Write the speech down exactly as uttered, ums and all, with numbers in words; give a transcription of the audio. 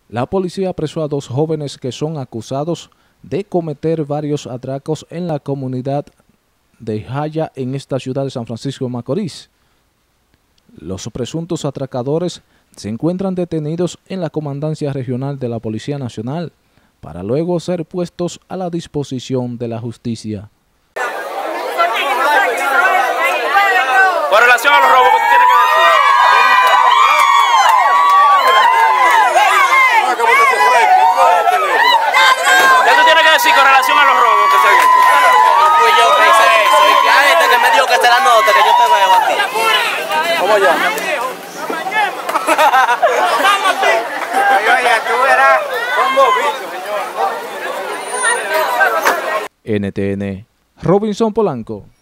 La policía apresó a dos jóvenes que son acusados de cometer varios atracos en la comunidad de Jaya en esta ciudad de San Francisco de Macorís. Los presuntos atracadores se encuentran detenidos en la Comandancia Regional de la Policía Nacional para luego ser puestos a la disposición de la justicia. Con relación a los robos, ¿qué tiene que decir? ¿Qué tú tienes que decir con relación a los robos que se han hecho? No fui yo que hice eso, y que hay este que me dijo que se la nota, que yo te veo a ti. ¿Cómo allá? Oye, tú verás. Son dos bichos, señor. N T N, Robinson Polanco.